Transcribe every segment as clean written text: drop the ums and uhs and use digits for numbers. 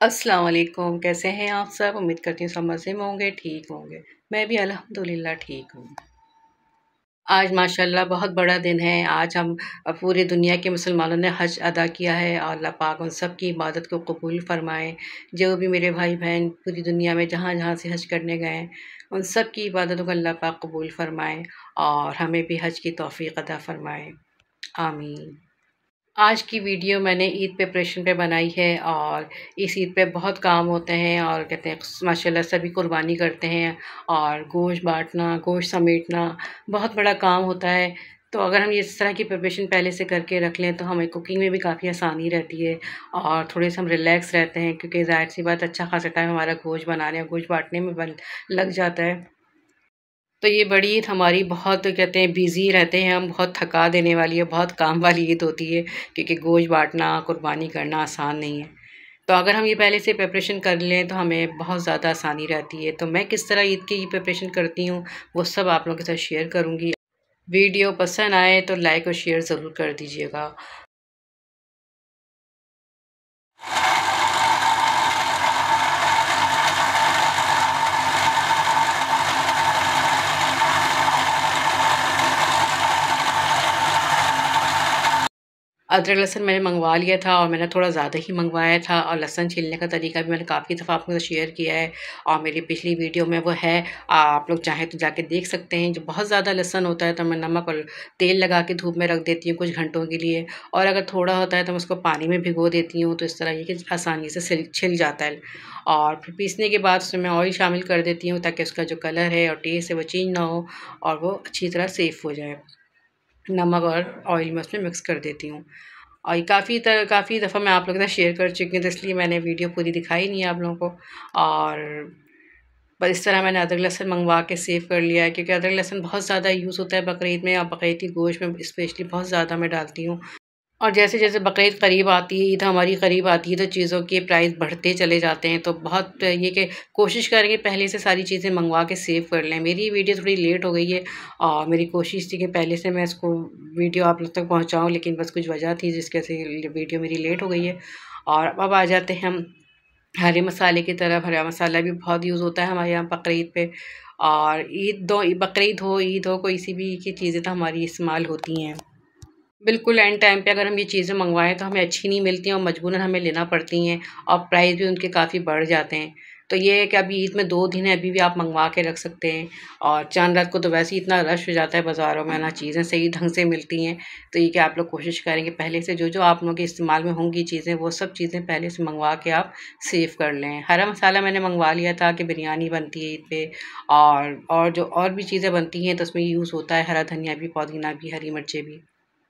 अस्सलाम वालेकुम। कैसे हैं आप सब? उम्मीद करती हूँ सब मज़े में होंगे, ठीक होंगे। मैं भी अल्हम्दुलिल्लाह ठीक हूँ। आज माशाल्लाह बहुत बड़ा दिन है। आज हम पूरी दुनिया के मुसलमानों ने हज अदा किया है और अल्लाह पाक उन सब की इबादत को कबूल फ़रमाए। जो भी मेरे भाई-बहन पूरी दुनिया में जहाँ-जहाँ से हज करने गए हैं, उन सब की इबादतों को अल्लाह पाक कबूल फ़रमाए और हमें भी हज की तौफ़ीक़ अता फ़रमाए। आमीन। आज की वीडियो मैंने ईद प्रिपरेशन पे बनाई है और इस ईद पे बहुत काम होते हैं और कहते हैं माशाल्लाह सभी कुर्बानी करते हैं और गोश्त बाँटना, गोश्त समेटना बहुत बड़ा काम होता है। तो अगर हम इस तरह की प्रिपरेशन पहले से करके रख लें तो हमें कुकिंग में भी काफ़ी आसानी रहती है और थोड़े से हम रिलैक्स रहते हैं क्योंकि ज़ाहिर-सी बात अच्छा खासा टाइम हमारा गोश्त बनाने और गोश्त बाँटने में बन लग जाता है। तो ये बड़ी ईद हमारी बहुत कहते हैं बिज़ी रहते हैं हम, बहुत थका देने वाली है, बहुत काम वाली ईद होती है क्योंकि गोश्त बाँटना, कुर्बानी करना आसान नहीं है। तो अगर हम ये पहले से प्रिपरेशन कर लें तो हमें बहुत ज़्यादा आसानी रहती है। तो मैं किस तरह ईद की प्रिपरेशन करती हूँ, वो सब आप लोगों के साथ शेयर करूँगी। वीडियो पसंद आए तो लाइक और शेयर ज़रूर कर दीजिएगा। अदरक लहसुन मैंने मँगवा लिया था और मैंने थोड़ा ज़्यादा ही मँगवाया था और लहसुन छीलने का तरीका भी मैंने काफ़ी दफ़ा आपके साथ शेयर किया है और मेरी पिछली वीडियो में वो है। आप लोग चाहें तो जाके देख सकते हैं। जो बहुत ज़्यादा लहसुन होता है तो मैं नमक और तेल लगा के धूप में रख देती हूँ कुछ घंटों के लिए और अगर थोड़ा होता है तो मैं उसको पानी में भिगो देती हूँ, तो इस तरह ये कि आसानी से छिल जाता है। और फिर पीसने के बाद उसमें ऑयल शामिल कर देती हूँ ताकि उसका जो कलर है और टेस्ट है वो चेंज ना हो और वो अच्छी तरह सेफ हो जाए। नमक और ऑयल में उसमें मिक्स कर देती हूँ। और ये काफ़ी दफ़ा मैं आप लोगों के साथ शेयर कर चुकी हूँ, तो इसलिए मैंने वीडियो पूरी दिखाई नहीं है आप लोगों को। और बस इस तरह मैंने अदरक लहसुन मँगवा के सेव कर लिया है क्योंकि अदरक लहसुन बहुत ज़्यादा यूज़ होता है बकरीद में और बकरीद की गोश्त में स्पेशली बहुत ज़्यादा मैं डालती हूँ। और जैसे-जैसे बकरीद करीब आती है, ईद हमारी करीब आती है, तो चीज़ों के प्राइस बढ़ते चले जाते हैं। तो बहुत ये कि कोशिश करेंगे पहले से सारी चीज़ें मँगवा के सेव कर लें। मेरी वीडियो थोड़ी लेट हो गई है और मेरी कोशिश थी कि पहले से मैं इसको वीडियो आप लोग तक पहुँचाऊँ, लेकिन बस कुछ वजह थी जिसकी वजह से वीडियो मेरी लेट हो गई है। और अब आ जाते हैं हम हरे मसाले की तरफ। हरा मसाला भी बहुत यूज़ होता है हमारे यहाँ बकरीद पे और बकरीद हो, ईद हो, कोई सी भी की चीज़ें तो हमारी इस्तेमाल होती हैं। बिल्कुल एंड टाइम पे अगर हम ये चीज़ें मँगवाएँ तो हमें अच्छी नहीं मिलती हैं और मजबूरन हमें लेना पड़ती हैं और प्राइस भी उनके काफ़ी बढ़ जाते हैं। तो ये है कि अभी ईद में 2 दिन है, अभी भी आप मँगवा के रख सकते हैं। और चाँद रात को तो वैसे ही इतना रश हो जाता है बाज़ारों में, ना चीज़ें सही ढंग से मिलती हैं। तो ये कि आप लोग कोशिश करें कि पहले से जो-जो आप लोगों के इस्तेमाल में होंगी चीज़ें, वो सब चीज़ें पहले से मँगवा के आप सेव कर लें। हरा मसाला मैंने मँगवा लिया था कि बिरयानी बनती है ईद पे और जो और भी चीज़ें बनती हैं तो उसमें यूज़ होता है हरा धनिया भी, पुदीना भी, हरी मिर्चें भी।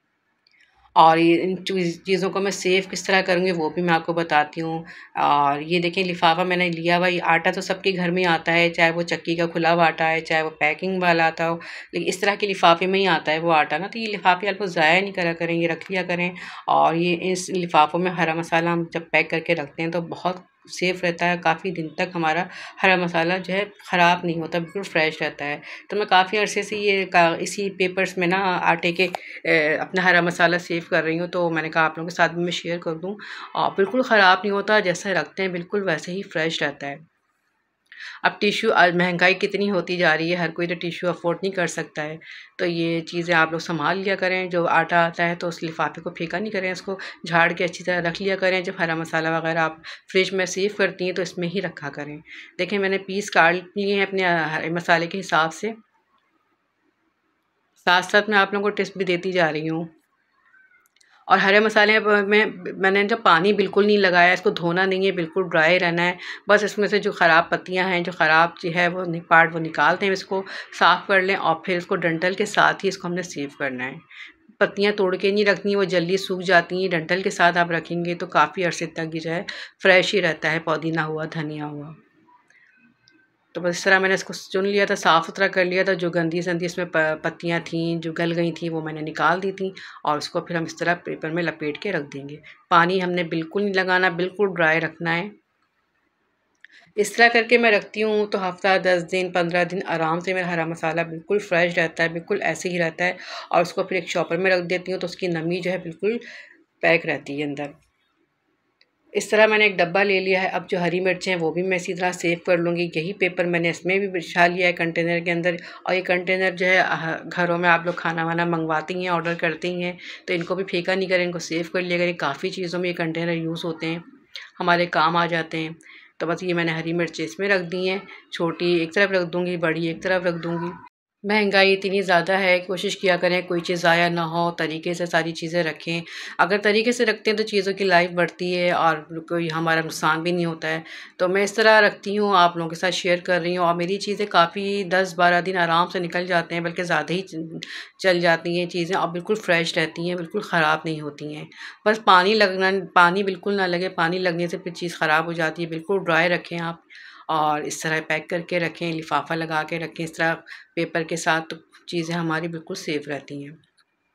और ये इन चीज़ों को मैं सेव किस तरह करूँगी वो भी मैं आपको बताती हूँ। और ये देखिए लिफ़ाफ़ा मैंने लिया हुआ, ये आटा तो सबके घर में आता है, चाहे वो चक्की का खुला हुआ आटा है, चाहे वो पैकिंग वाला आता हो, लेकिन इस तरह के लिफ़ाफ़े में ही आता है वो आटा ना, तो ये लिफ़ाफ़े आप लोग ज़ाया नहीं करा करें, ये रख लिया करें। और ये इस लिफ़ाफ़ों में हरा मसाला हम जब पैक करके रखते हैं तो बहुत सेफ़ रहता है, काफ़ी दिन तक हमारा हरा मसाला जो है ख़राब नहीं होता, बिल्कुल फ्रेश रहता है। तो मैं काफ़ी अरसे से ये का इसी पेपर्स में ना आटे के अपना हरा मसाला सेव कर रही हूँ, तो मैंने कहा आप लोगों के साथ भी मैं शेयर कर दूँ। और बिल्कुल ख़राब नहीं होता, जैसा रखते हैं बिल्कुल वैसे ही फ्रेश रहता है। अब टिश्यू महँगाई कितनी होती जा रही है, हर कोई तो टिश्यू अफ़ोर्ड नहीं कर सकता है। तो ये चीज़ें आप लोग सँभाल लिया करें, जो आटा आता है तो उस लिफ़ाफ़े को फेंका नहीं करें, उसको झाड़ के अच्छी तरह रख लिया करें। जब हरा मसाला वग़ैरह आप फ्रिज में सेव करती हैं तो इसमें ही रखा करें। देखिए मैंने पीस काट लिए हैं अपने हरे मसाले के हिसाब से, साथ-साथ मैं आप लोगों को टिप्स भी देती जा रही हूँ। और हरे मसाले में मैंने जो पानी बिल्कुल नहीं लगाया, इसको धोना नहीं है, बिल्कुल ड्राई रहना है। बस इसमें से जो ख़राब पत्तियाँ हैं, जो ख़राब जो है वो पार्ट वो निकालते हैं, इसको साफ़ कर लें और फिर इसको डंठल के साथ ही इसको हमने सेव करना है। पत्तियाँ तोड़ के नहीं रखनी, वो जल्दी सूख जाती हैं। डंठल के साथ आप रखेंगे तो काफ़ी अरसे तक ये जो है फ्रेश ही रहता है, पुदीना हुआ, धनिया हुआ। तो बस इस तरह मैंने इसको चुन लिया था, साफ़-सुथरा कर लिया था, जो गंदी-संदी इसमें पत्तियाँ थीं, जो गल गई थीं, वो मैंने निकाल दी थीं और उसको फिर हम इस तरह पेपर में लपेट के रख देंगे। पानी हमने बिल्कुल नहीं लगाना, बिल्कुल ड्राई रखना है। इस तरह करके मैं रखती हूँ तो हफ़्ता, 10 दिन, 15 दिन आराम से मेरा हरा मसाला बिल्कुल फ्रेश रहता है, बिल्कुल ऐसे ही रहता है और उसको फिर एक चॉपर में रख देती हूँ तो उसकी नमी जो है बिल्कुल पैक रहती है अंदर। इस तरह मैंने एक डब्बा ले लिया है। अब जो हरी मिर्चें हैं वो भी मैं इसी तरह सेव कर लूँगी। यही पेपर मैंने इसमें भी बिछा लिया है कंटेनर के अंदर। और ये कंटेनर जो है घरों में आप लोग खाना वाना मंगवाती हैं, ऑर्डर करती हैं, तो इनको भी फेंका नहीं करें, इनको सेव कर लिया करें। काफ़ी चीज़ों में ये कंटेनर यूज़ होते हैं, हमारे काम आ जाते हैं। तो बस ये मैंने हरी मिर्चें इसमें रख दी हैं, छोटी एक तरफ रख दूँगी, बड़ी एक तरफ रख दूँगी। महंगाई इतनी ज़्यादा है, कोशिश किया करें कोई चीज़ ज़ाया ना हो, तरीके से सारी चीज़ें रखें। अगर तरीके से रखते हैं तो चीज़ों की लाइफ़ बढ़ती है और कोई हमारा नुकसान भी नहीं होता है। तो मैं इस तरह रखती हूँ, आप लोगों के साथ शेयर कर रही हूँ और मेरी चीज़ें काफ़ी 10-12 दिन आराम से निकल जाते हैं, बल्कि ज़्यादा ही चल जाती हैं चीज़ें और बिल्कुल फ्रेश रहती हैं, बिल्कुल ख़राब नहीं होती हैं। बस पानी बिल्कुल ना लगे, पानी लगने से फिर चीज़ ख़राब हो जाती है। बिल्कुल ड्राई रखें आप और इस तरह पैक करके रखें, लिफ़ाफ़ा लगा के रखें इस तरह पेपर के साथ, तो चीज़ें हमारी बिल्कुल सेफ़ रहती हैं।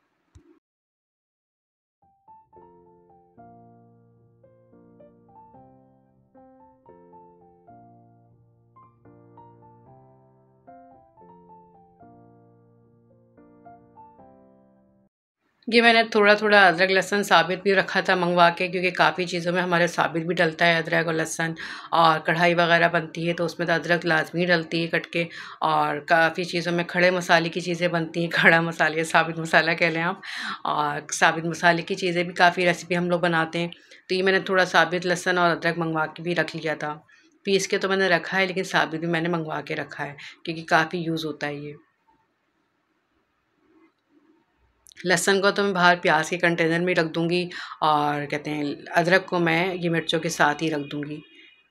ये मैंने थोड़ा-थोड़ा अदरक लहसुन साबित भी रखा था मँगवा के, क्योंकि काफ़ी चीज़ों में हमारे साबित भी डलता है अदरक और लहसुन। और कढ़ाई वग़ैरह बनती है तो उसमें तो अदरक लाज़मी डलती है कट के। और काफ़ी चीज़ों में खड़े मसाले की चीज़ें बनती हैं, खड़ा मसाले या साबित मसाला कह लें आप। और साबित मसाले की चीज़ें भी काफ़ी रेसिपी हम लोग बनाते हैं। तो ये मैंने थोड़ा साबित लहसुन और अदरक मँगवा के भी रख लिया था। पीस के तो मैंने रखा है, लेकिन साबित भी मैंने मँगवा के रखा है, क्योंकि काफ़ी यूज़ होता है ये। लहसुन को तो मैं बाहर प्याज के कंटेनर में रख दूँगी और कहते हैं अदरक को मैं ये मिर्चों के साथ ही रख दूँगी।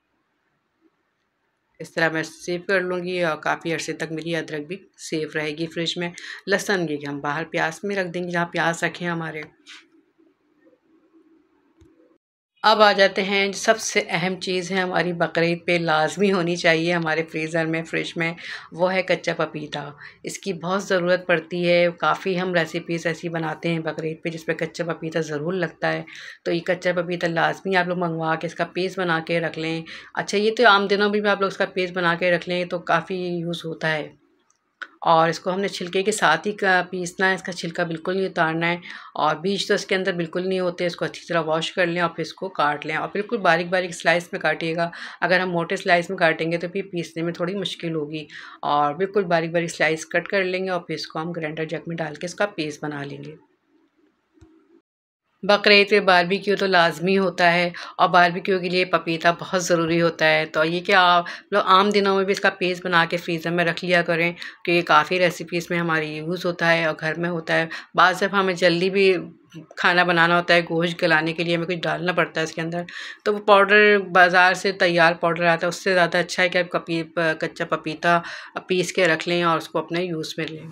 इस तरह मैं सेव कर लूँगी और काफ़ी अरसे तक मेरी अदरक भी सेफ रहेगी फ्रिज में। लहसुन ये कि हम बाहर प्याज में रख देंगे, जहाँ प्याज रखे हैं हमारे। अब आ जाते हैं जो सबसे अहम चीज़ है हमारी बकरीद पे लाज़मी होनी चाहिए हमारे फ्रीज़र में, फ्रिज में, वो है कच्चा पपीता। इसकी बहुत ज़रूरत पड़ती है, काफ़ी हम रेसिपीज़ ऐसी बनाते हैं बकरीद पे जिसपे कच्चा पपीता ज़रूर लगता है। तो ये कच्चा पपीता लाज़मी आप लोग मँगवा के इसका पेस्ट बना के रख लें। अच्छा, ये तो आम दिनों में भी आप लोग इसका पेस्ट बना के रख लें तो काफ़ी यूज़ होता है। और इसको हमने छिलके के साथ ही का पीसना है, इसका छिलका बिल्कुल नहीं उतारना है। और बीज तो इसके अंदर बिल्कुल नहीं होते, इसको अच्छी तरह वॉश कर लें और फिर इसको काट लें और बिल्कुल बारीक-बारीक स्लाइस में काटिएगा। अगर हम मोटे स्लाइस में काटेंगे तो फिर पीसने में थोड़ी मुश्किल होगी। और बिल्कुल बारीक-बारीक स्लाइस कट कर लेंगे और फिर इसको हम ग्राइंडर जग में डाल के इसका पेस्ट बना लेंगे। बकरीद पे बारबेक्यू तो लाज़मी होता है और बारबेक्यू के लिए पपीता बहुत ज़रूरी होता है। तो ये कि आप लोग आम दिनों में भी इसका पेस्ट बना के फ्रीज़र में रख लिया करें, क्योंकि काफ़ी रेसिपीज़ में हमारी यूज़ होता है और घर में होता है। बाज़ दफ़ा हमें जल्दी भी खाना बनाना होता है, गोश्त गलाने के लिए हमें कुछ डालना पड़ता है इसके अंदर, तो वो पाउडर बाज़ार से तैयार पाउडर आता है, उससे ज़्यादा अच्छा है कि आप कच्चा पपीता पीस के रख लें और उसको अपने यूज़ में लें।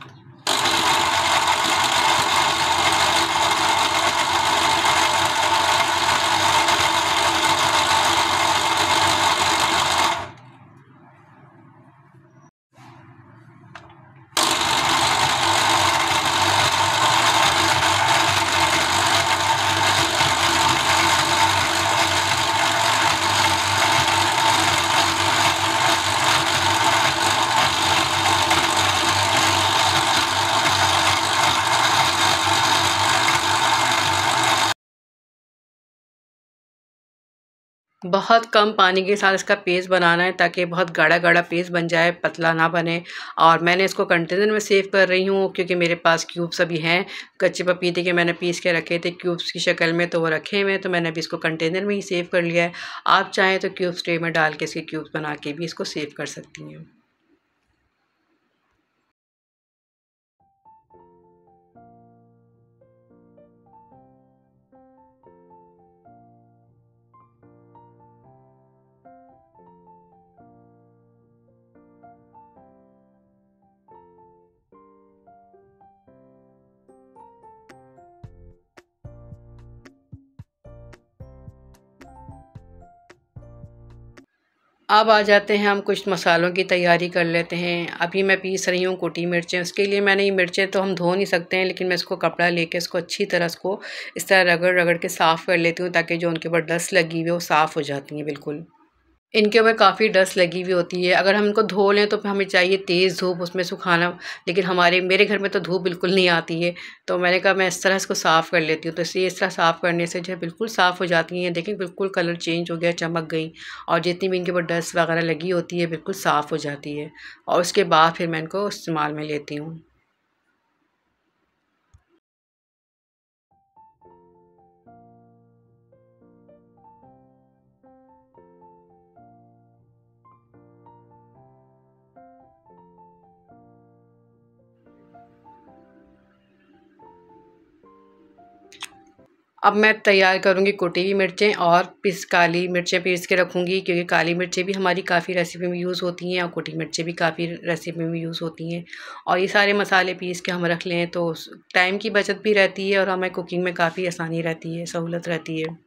बहुत कम पानी के साथ इसका पेस्ट बनाना है, ताकि बहुत गाढ़ा-गाढ़ा पेस्ट बन जाए, पतला ना बने। और मैंने इसको कंटेनर में सेव कर रही हूँ, क्योंकि मेरे पास क्यूब्स अभी हैं, कच्चे पपीते के मैंने पीस के रखे थे क्यूब्स की शक्ल में, तो वो रखे हुए हैं, तो मैंने अभी इसको कंटेनर में ही सेव कर लिया है। आप चाहें तो क्यूब्स ट्रे में डाल के इसके क्यूब्स बना के भी इसको सेव कर सकती हैं। अब आ जाते हैं हम कुछ मसालों की तैयारी कर लेते हैं। अभी मैं पीस रही हूँ कुटी मिर्चें, उसके लिए मैंने ये मिर्चें तो हम धो नहीं सकते हैं, लेकिन मैं इसको कपड़ा लेके इसको अच्छी तरह इसको इस तरह रगड़-रगड़ के साफ़ कर लेती हूँ, ताकि जो उनके ऊपर डस्ट लगी हुई है वो साफ़ हो जाती है बिल्कुल। इनके ऊपर काफ़ी डस्ट लगी हुई होती है। अगर हम इनको धो लें तो फिर हमें चाहिए तेज़ धूप उसमें सुखाना, लेकिन मेरे घर में तो धूप बिल्कुल नहीं आती है। तो मैंने कहा मैं इस तरह इसको साफ़ कर लेती हूँ। तो इस तरह साफ़ करने से जो है बिल्कुल साफ़ हो जाती हैं। देखिए बिल्कुल कलर चेंज हो गया, चमक गई, और जितनी भी इनके ऊपर डस्ट वगैरह लगी होती है बिल्कुल साफ़ हो जाती है, और उसके बाद फिर मैं इनको इस्तेमाल में लेती हूँ। अब मैं तैयार करूँगी कुटी हुई मिर्चें, और काली मिर्चें पीस के रखूँगी, क्योंकि काली मिर्चें भी हमारी काफ़ी रेसिपी में यूज़ होती हैं और कुटी मिर्चें भी काफ़ी रेसिपी में यूज़ होती हैं। और ये सारे मसाले पीस के हम रख लें तो टाइम की बचत भी रहती है और हमें कुकिंग में काफ़ी आसानी रहती है, सहूलत रहती है।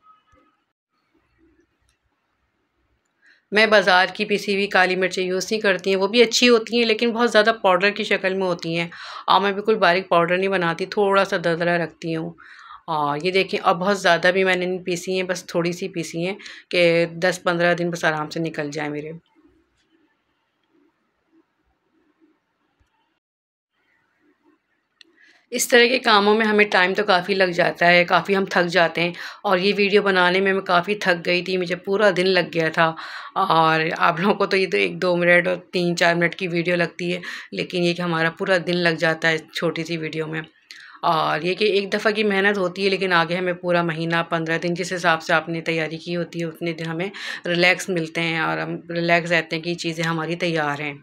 मैं बाज़ार की पिसी हुई काली मिर्चें यूज़ नहीं करती हैं, वो भी अच्छी होती हैं लेकिन बहुत ज़्यादा पाउडर की शक्ल में होती हैं, और मैं बिल्कुल बारीक पाउडर नहीं बनाती, थोड़ा-सा दरदरा रखती हूँ। और ये देखिए अब बहुत ज़्यादा भी मैंने नहीं पीसी हैं, बस थोड़ी-सी पीसी हैं कि 10-15 दिन बस आराम से निकल जाएँ मेरे। इस तरह के कामों में हमें टाइम तो काफ़ी लग जाता है, काफ़ी हम थक जाते हैं, और ये वीडियो बनाने में मैं काफ़ी थक गई थी, मुझे पूरा दिन लग गया था। और आप लोगों को तो ये तो 1-2 मिनट और 3-4 मिनट की वीडियो लगती है, लेकिन ये कि हमारा पूरा दिन लग जाता है छोटी-सी वीडियो में। और ये कि एक दफ़ा की मेहनत होती है, लेकिन आगे हमें पूरा महीना, 15 दिन जिस हिसाब से आपने तैयारी की होती है, उतने दिन हमें रिलैक्स मिलते हैं और हम रिलैक्स रहते हैं कि चीज़ें हमारी तैयार हैं।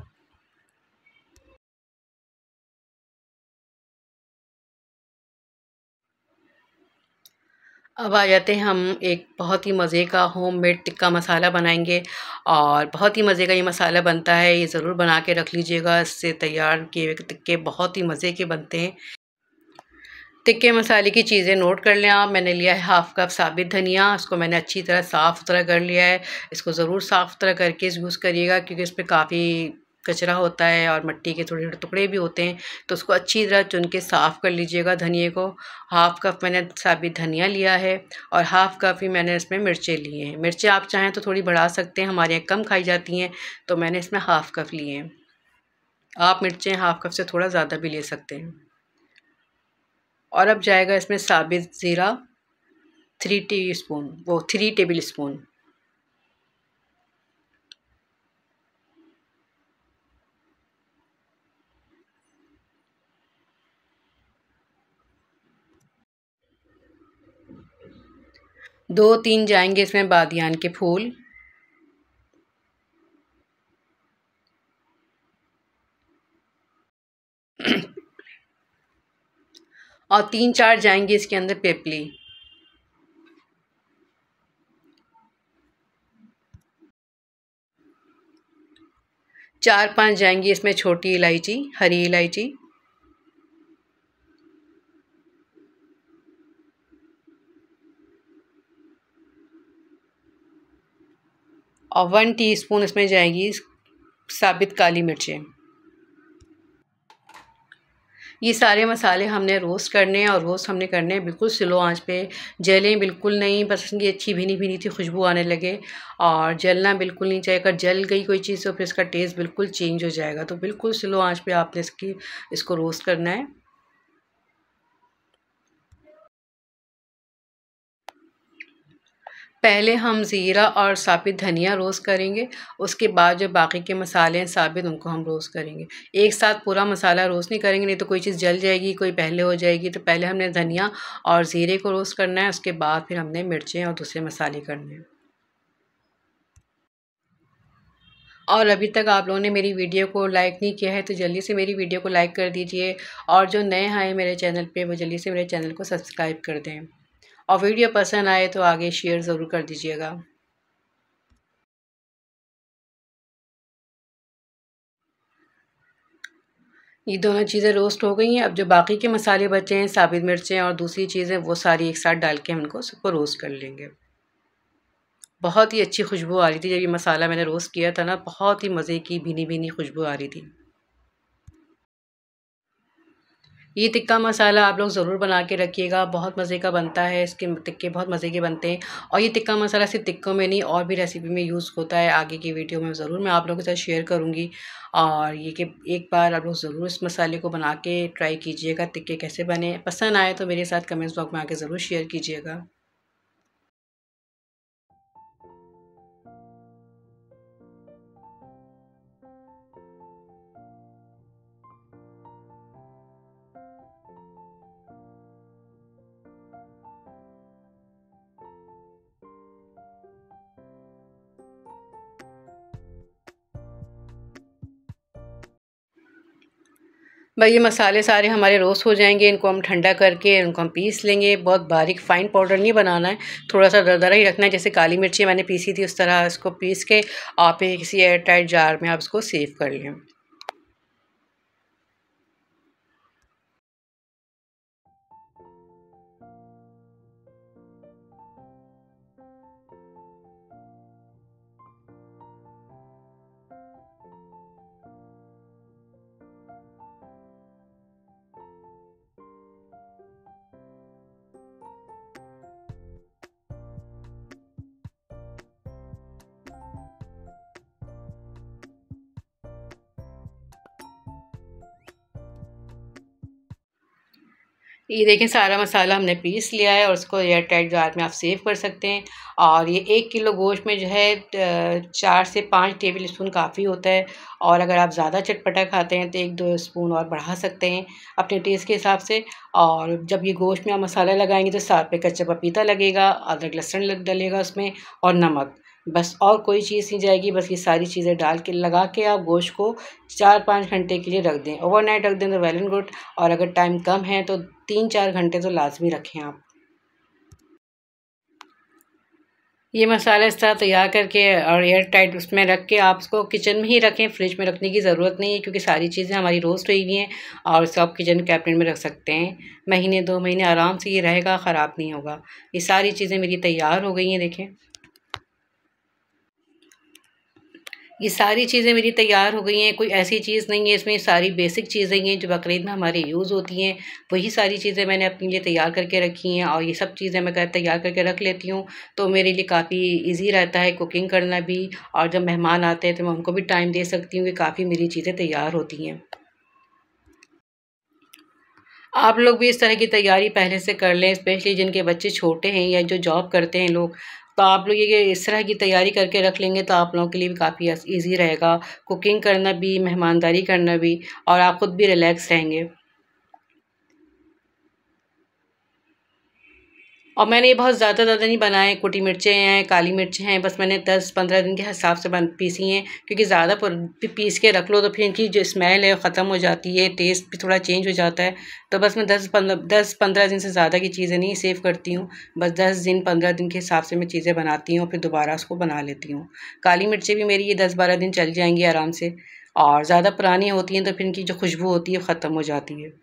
अब आ जाते हैं हम एक बहुत ही मज़े का होममेड टिक्का मसाला बनाएँगे, और बहुत ही मज़े का ये मसाला बनता है, ये ज़रूर बना के रख लीजिएगा। इससे तैयार किए हुए टिक्के बहुत ही मज़े के बनते हैं। टिक्के मसाले की चीज़ें नोट कर लें आप। मैंने लिया है हाफ़ कप साबित धनिया, इसको मैंने अच्छी तरह साफ़-सुथरा कर लिया है। इसको ज़रूर साफ़-सुथरा करके यूज़ करिएगा, क्योंकि इसमें काफ़ी कचरा होता है और मिट्टी के छोटे-छोटे टुकड़े भी होते हैं, तो उसको अच्छी तरह चुन के साफ़ कर लीजिएगा धनिये को। हाफ़ कप मैंने साबित धनिया लिया है, और हाफ़ कप ही मैंने इसमें मिर्चें ली हैं। मिर्चें आप चाहें तो थोड़ी बढ़ा सकते हैं, हमारे यहाँ कम खाई जाती हैं, तो मैंने इसमें हाफ़ कप लिए हैं। आप मिर्चें हाफ़ कप से थोड़ा ज़्यादा भी ले सकते हैं। और अब जाएगा इसमें साबित ज़ीरा, 3 टेबल स्पून, 2-3 जाएँगे इसमें बादियान के फूल, और 3-4 जाएँगे इसके अंदर पिपली। 4-5 जाएँगी इसमें छोटी इलायची, हरी इलायची, और 1 टीस्पून इसमें जाएगी साबित काली मिर्चें। ये सारे मसाले हमने रोस्ट करने हैं, और रोस्ट हमने करने हैं बिल्कुल स्लो आँच पे। जलें बिल्कुल नहीं, बस इनकी अच्छी भीनी-भीनी सी खुशबू आने लगे, और जलना बिल्कुल नहीं चाहिए। अगर जल गई कोई चीज़ तो फिर इसका टेस्ट बिल्कुल चेंज हो जाएगा। तो बिल्कुल स्लो आँच पे आपने इसको रोस्ट करना है। पहले हम ज़ीरा और साबित धनिया रोस्ट करेंगे, उसके बाद जो बाकी के मसाले हैं साबित, उनको हम रोस्ट करेंगे। एक साथ पूरा मसाला रोस्ट नहीं करेंगे, नहीं तो कोई चीज़ जल जाएगी, कोई पहले हो जाएगी। तो पहले हमने धनिया और ज़ीरे को रोस्ट करना है, उसके बाद फिर हमने मिर्चें और दूसरे मसाले करने हैं। और अभी तक आप लोगों ने मेरी वीडियो को लाइक नहीं किया है, तो जल्दी से मेरी वीडियो को लाइक कर दीजिए, और जो नए आए मेरे चैनल पे वो जल्दी से मेरे चैनल को सब्सक्राइब कर दें, और वीडियो पसंद आए तो आगे शेयर ज़रूर कर दीजिएगा। ये दोनों चीज़ें रोस्ट हो गई हैं। अब जो बाकी के मसाले बचे हैं, साबित मिर्चें और दूसरी चीज़ें, वो सारी एक साथ डाल के हम इनको सबको रोस्ट कर लेंगे। बहुत ही अच्छी खुशबू आ रही थी जब ये मसाला मैंने रोस्ट किया था ना, बहुत ही मज़े की भीनी-भीनी खुशबू आ रही थी। ये टिक्का मसाला आप लोग ज़रूर बना के रखिएगा, बहुत मज़े का बनता है, इसके टिक्के बहुत मज़े के बनते हैं। और ये टिक्का मसाला सिर्फ टिक्कों में नहीं और भी रेसिपी में यूज़ होता है। आगे की वीडियो में ज़रूर मैं आप लोगों के साथ शेयर करूँगी। और ये कि एक बार आप लोग ज़रूर इस मसाले को बना के ट्राई कीजिएगा, टिक्के कैसे बने। पसंद आए तो मेरे साथ कमेंट्स बॉक्स में आके ज़रूर शेयर कीजिएगा। भाई ये मसाले सारे हमारे रोस्ट हो जाएंगे, इनको हम ठंडा करके इनको हम पीस लेंगे। बहुत बारीक फ़ाइन पाउडर नहीं बनाना है, थोड़ा सा दरदरा ही रखना है। जैसे काली मिर्ची मैंने पीसी थी उस तरह इसको पीस के आप किसी एयर टाइट जार में आप इसको सेव कर लें। ये देखें सारा मसाला हमने पीस लिया है और उसको एयर टाइट जार में आप सेव कर सकते हैं। और ये 1 किलो गोश्त में जो है 4 से 5 टेबल स्पून काफ़ी होता है। और अगर आप ज़्यादा चटपटा खाते हैं तो 1-2 स्पून और बढ़ा सकते हैं अपने टेस्ट के हिसाब से। और जब ये गोश्त में आप मसाला लगाएंगे तो साथ में कच्चा पपीता लगेगा, अदरक लहसुन डलेगा उसमें और नमक, बस और कोई चीज़ नहीं जाएगी। बस ये सारी चीज़ें डाल के लगा के आप गोश्त को 4-5 घंटे के लिए रख दें। ओवरनाइट रख दें तो वेल एंड गुड। और अगर टाइम कम है तो 3-4 घंटे तो लाज़मी रखें आप। ये मसाला इस तरह तैयार करके और एयर टाइट उसमें रख के आप उसको किचन में ही रखें, फ्रिज में रखने की ज़रूरत नहीं है क्योंकि सारी चीज़ें हमारी रोस्ट हुई हुई हैं। और इसको आप किचन कैबिनेट में रख सकते हैं, महीने 2 महीने आराम से ये रहेगा, ख़राब नहीं होगा। ये सारी चीज़ें मेरी तैयार हो गई हैं देखें। ये सारी चीज़ें मेरी तैयार हो गई हैं, कोई ऐसी चीज़ नहीं है इसमें, सारी बेसिक चीज़ें हैं जो बकरीद में हमारे यूज़ होती हैं। वही सारी चीज़ें मैंने अपने लिए तैयार करके रखी हैं और ये सब चीज़ें मैं तैयार करके रख लेती हूँ। तो मेरे लिए काफ़ी ईज़ी रहता है कुकिंग करना भी। और जब मेहमान आते हैं तो मैं उनको भी टाइम दे सकती हूँ कि काफ़ी मेरी चीज़ें तैयार होती हैं। आप लोग भी इस तरह की तैयारी पहले से कर लें, स्पेशली जिनके बच्चे छोटे हैं या जो जॉब करते हैं लोग। तो आप लोग ये इस तरह की तैयारी करके रख लेंगे तो आप लोगों के लिए भी काफ़ी ईज़ी रहेगा, कुकिंग करना भी, मेहमानदारी करना भी, और आप खुद भी रिलैक्स रहेंगे। और मैंने ये बहुत ज़्यादा नहीं बनाए, कुटी मिर्चें हैं, काली मिर्च हैं, बस मैंने 10-15 दिन के हिसाब से पीसी हैं क्योंकि ज़्यादा पीस के रख लो तो फिर इनकी जो स्मेल है ख़त्म हो जाती है, टेस्ट भी थोड़ा चेंज हो जाता है। तो बस मैं 10-15 दिन से ज़्यादा की चीज़ें नहीं सेव करती हूँ। बस 10 दिन 15 दिन के हिसाब से मैं चीज़ें बनाती हूँ, फिर दोबारा उसको बना लेती हूँ। काली मिर्चें भी मेरी ये 10-12 दिन चल जाएँगी आराम से। और ज़्यादा पुरानी होती हैं तो फिर इनकी जो खुशबू होती है ख़त्म हो जाती है।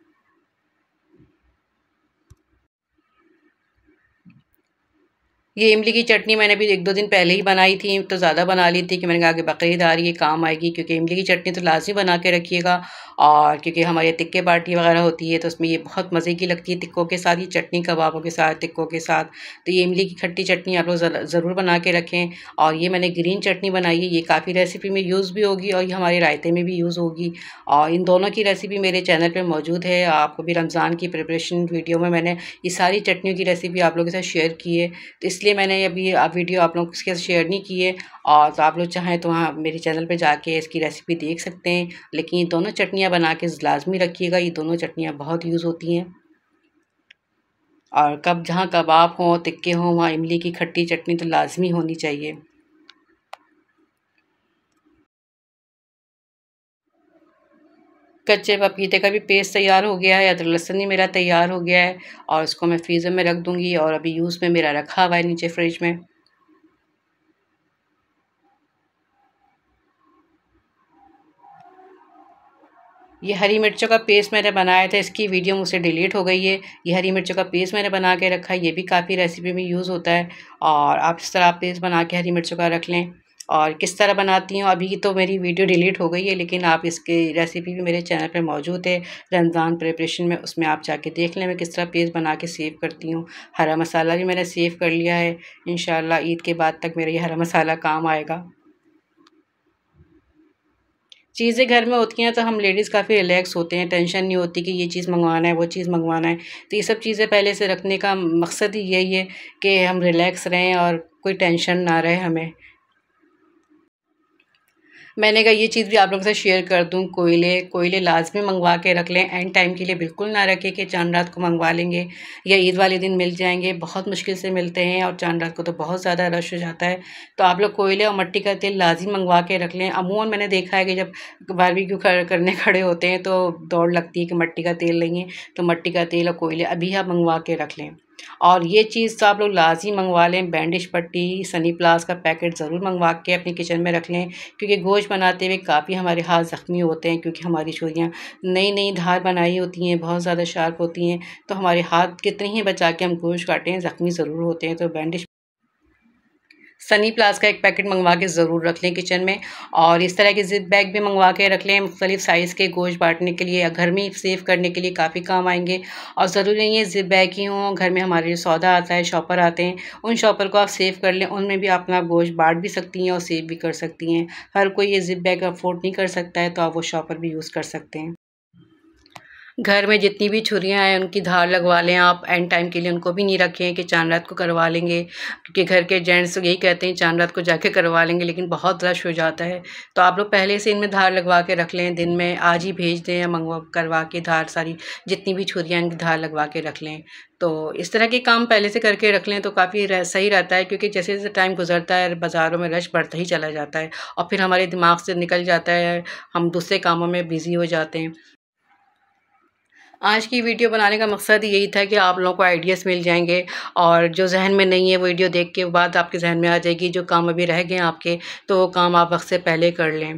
ये इमली की चटनी मैंने भी 1-2 दिन पहले ही बनाई थी, तो ज़्यादा बना ली थी कि मैंने कहा कि बकरीद आ रही है, काम आएगी, क्योंकि इमली की चटनी तो लाज़मी बना के रखिएगा। और क्योंकि हमारे टिक्के पार्टी वगैरह होती है तो उसमें ये बहुत मज़े की लगती है टिक्कों के साथ, ये चटनी कबाबों के साथ, टिक्कों के साथ। तो ये इमली की खट्टी चटनी आप लोग ज़रूर बना के रखें। और ये मैंने ग्रीन चटनी बनाई है, ये काफ़ी रेसिपी में यूज़ भी होगी और ये हमारे रायते में भी यूज़ होगी। और इन दोनों की रेसिपी मेरे चैनल पे मौजूद है। आपको भी रमज़ान की प्रिपरेशन वीडियो में मैंने ये सारी चटनियों की रेसिपी आप लोगों के साथ शेयर की है। तो इसलिए मैंने अभी वीडियो आप लोगों के साथ शेयर नहीं की है। और तो आप लोग चाहें तो वहाँ मेरे चैनल पे जाके इसकी रेसिपी देख सकते हैं। लेकिन ये दोनों चटनियाँ बना के लाज़मी रखिएगा, ये दोनों चटनियाँ बहुत यूज़ होती हैं। और कब जहाँ कबाब हों, टिक्के हों, वहाँ इमली की खट्टी चटनी तो लाज़मी होनी चाहिए। कच्चे पपीते का भी पेस्ट तैयार हो गया है, अदरक लहसुन भी मेरा तैयार हो गया है। और उसको मैं फ्रीज़र में रख दूँगी और अभी यूज़ में मेरा रखा हुआ है नीचे फ्रिज में। ये हरी मिर्चों का पेस्ट मैंने बनाया था, इसकी वीडियो मुझसे डिलीट हो गई है। ये हरी मिर्चों का पेस्ट मैंने बना के रखा है, ये भी काफ़ी रेसिपी में यूज़ होता है। और आप इस तरह पेस्ट बना के हरी मिर्चों का रख लें। और किस तरह बनाती हूँ, अभी तो मेरी वीडियो डिलीट हो गई है, लेकिन आप इसकी रेसिपी भी मेरे चैनल पे मौजूद है रमज़ान प्रिपरेशन में, उसमें आप जाके देख लें मैं किस तरह पेस्ट बना के सेव करती हूँ। हरा मसाला भी मैंने सेव कर लिया है, इंशाल्लाह ईद के बाद तक मेरा ये हरा मसाला काम आएगा। चीज़ें घर में होती हैं तो हम लेडीज़ काफ़ी रिलैक्स होते हैं, टेंशन नहीं होती कि ये चीज़ मँगवाना है, वो चीज़ मँगवाना है। तो ये सब चीज़ें पहले से रखने का मकसद ही यही है कि हम रिलैक्स रहें और कोई टेंशन ना रहे हमें। मैंने कहा ये चीज़ भी आप लोगों से शेयर कर दूँ, कोयले लाज़मी मँगवा के रख लें, एंड टाइम के लिए बिल्कुल ना रखें कि चाँद रात को मँगवा लेंगे या ईद वाले दिन मिल जाएँगे, बहुत मुश्किल से मिलते हैं और चाँद रात को तो बहुत ज़्यादा रश हो जाता है। तो आप लोग कोयले और मिट्टी का तेल लाज़मी मँगवा के रख लें। अमूमन मैंने देखा है कि जब बारबेक्यू करने खड़े होते हैं तो दौड़ लगती है कि मिट्टी का तेल नहीं है, तो मिट्टी का तेल और कोयले अभी आप मँगवा के रख लें। और ये चीज़ तो आप लोग लाज़मी मँगवा लें, बैंडेज पट्टी, सनी प्लास का पैकेट ज़रूर मँगवा के अपने किचन में रख लें, क्योंकि गोश्त बनाते हुए काफ़ी हमारे हाथ ज़ख्मी होते हैं, क्योंकि हमारी छुरियाँ नई-नई धार बनाई होती हैं, बहुत ज़्यादा शार्प होती हैं, तो हमारे हाथ कितने ही बचा के हम गोश्त काटें, ज़ख्मी ज़रूर होते हैं। तो बैंडेज सनी प्लास का एक पैकेट मंगवा के ज़रूर रख लें किचन में, और इस तरह के ज़िप बैग भी मंगवा के रख लें, मुख्तलिफ़ साइज़ के गोश्त बाँटने के लिए या घर में सेव करने के लिए काफ़ी काम आएँगे। और ज़रूरी नहीं है ज़िप बैग ही हों, घर में हमारे जो सौदा आता है, शॉपर आते हैं, उन शॉपर को आप सेव कर लें, उनमें भी अपना गोश्त बाँट भी सकती हैं और सेव भी कर सकती हैं। हर कोई ये ज़िप बैग अफ़ोर्ड नहीं कर सकता है, तो आप वो शॉपर भी यूज़ कर सकते हैं। घर में जितनी भी छुरियाँ हैं उनकी धार लगवा लें आप, एंड टाइम के लिए उनको भी नहीं रखें कि चाँद रात को करवा लेंगे, क्योंकि घर के जेंट्स यही कहते हैं चाँद रात को जाके करवा लेंगे, लेकिन बहुत रश हो जाता है। तो आप लोग पहले से इनमें धार लगवा के रख लें, दिन में आज ही भेज दें या मंगवा करवा के धार सारी जितनी भी छुरियाँ इनकी धार लगवा के रख लें। तो इस तरह के काम पहले से करके रख लें तो काफ़ी सही रहता है, क्योंकि जैसे-जैसे टाइम गुज़रता है बाज़ारों में रश बढ़ता ही चला जाता है और फिर हमारे दिमाग से निकल जाता है, हम दूसरे कामों में बिज़ी हो जाते हैं। आज की वीडियो बनाने का मकसद यही था कि आप लोगों को आइडियाज़ मिल जाएँगे, और जो ज़हन में नहीं है वो वीडियो देख के बाद आपके ज़हन में आ जाएगी, जो काम अभी रह गए हैं आपके, तो वो काम आप वक़्त से पहले कर लें।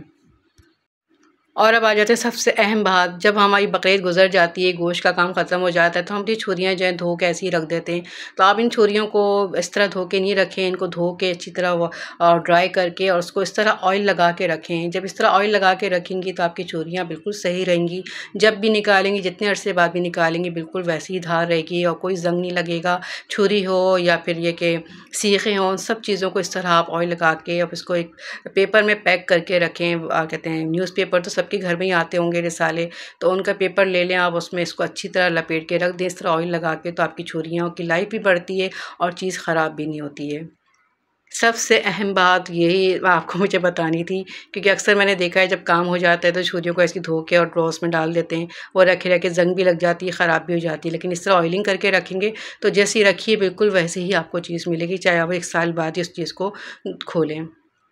और अब आ जाते हैं सबसे अहम बात, जब हमारी बकरीद गुज़र जाती है, गोश्त का काम ख़त्म हो जाता है, तो हम ये छुरियाँ जो हैं धो के ऐसे ही रख देते हैं। तो आप इन छुरियों को इस तरह धो के नहीं रखें, इनको धो के अच्छी तरह ड्राई करके और उसको इस तरह ऑयल लगा के रखें। जब इस तरह ऑयल लगा के रखेंगी तो आपकी छुरियाँ बिल्कुल सही रहेंगी। जब भी निकालेंगी, जितने अरसे बाद भी निकालेंगी, बिल्कुल वैसी ही धार रहेगी और कोई ज़ंग नहीं लगेगा। छुरी हो या फिर ये कि सीखें हों, सब चीज़ों को इस तरह आप ऑयल लगा के अब इसको एक पेपर में पैक करके रखें। कहते हैं न्यूज़पेपर तो सबके घर में ही आते होंगे रिसाले, तो उनका पेपर ले लें आप, उसमें इसको अच्छी तरह लपेट के रख दें इस तरह ऑयल लगा के, तो आपकी छुरियों की लाइफ भी बढ़ती है और चीज़ ख़राब भी नहीं होती है। सबसे अहम बात यही आपको मुझे बतानी थी, क्योंकि अक्सर मैंने देखा है जब काम हो जाता है तो छुरियों को ऐसे धो के और ड्रॉर्स में डाल देते हैं, वो रखे-रखे ज़ंग भी लग जाती है, ख़राब भी हो जाती है। लेकिन इस तरह ऑयलिंग करके रखेंगे तो जैसी रखी है बिल्कुल वैसे ही आपको चीज़ मिलेगी, चाहे आप 1 साल बाद ही उस चीज़ को खोलें।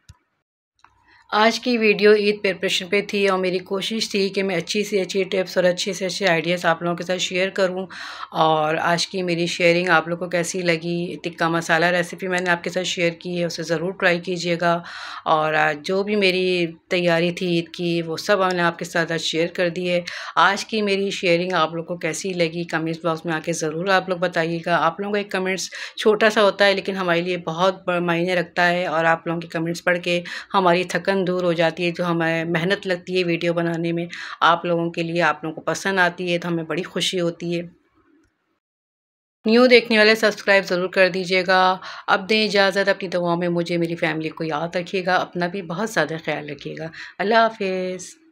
आज की वीडियो ईद प्रिपरेशन पे थी और मेरी कोशिश थी कि मैं अच्छी से अच्छी टिप्स और अच्छे से अच्छे आइडियाज़ आप लोगों के साथ शेयर करूं। और आज की मेरी शेयरिंग आप लोगों को कैसी लगी, टिक्का मसाला रेसिपी मैंने आपके साथ शेयर की है, उसे ज़रूर ट्राई कीजिएगा। और आज जो भी मेरी तैयारी थी ईद की वो सब मैंने आपके साथ आज शेयर कर दी है। आज की मेरी शेयरिंग आप लोगों को कैसी लगी कमेंट्स बॉक्स में आके ज़रूर आप लोग बताइएगा। आप लोगों का एक कमेंट्स छोटा सा होता है लेकिन हमारे लिए बहुत मायने रखता है, और आप लोगों के कमेंट्स पढ़ के हमारी थकन दूर हो जाती है, जो हमें मेहनत लगती है वीडियो बनाने में, आप लोगों के लिए, आप लोगों को पसंद आती है तो हमें बड़ी खुशी होती है। न्यू देखने वाले सब्सक्राइब ज़रूर कर दीजिएगा। अब दें इजाज़त, अपनी दुआओं में मुझे, मेरी फैमिली को याद रखिएगा, अपना भी बहुत ज़्यादा ख्याल रखिएगा। अल्लाह हाफ़िज़।